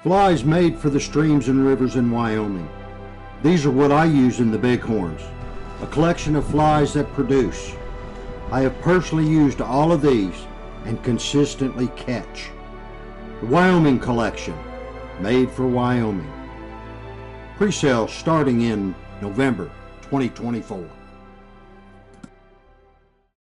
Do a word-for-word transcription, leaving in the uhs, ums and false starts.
Flies made for the streams and rivers in Wyoming. These are what I use in the Bighorns, a collection of flies that produce. I have personally used all of these and consistently catch. The Wyoming Collection, made for Wyoming. Pre-sale starting in November twenty twenty-four.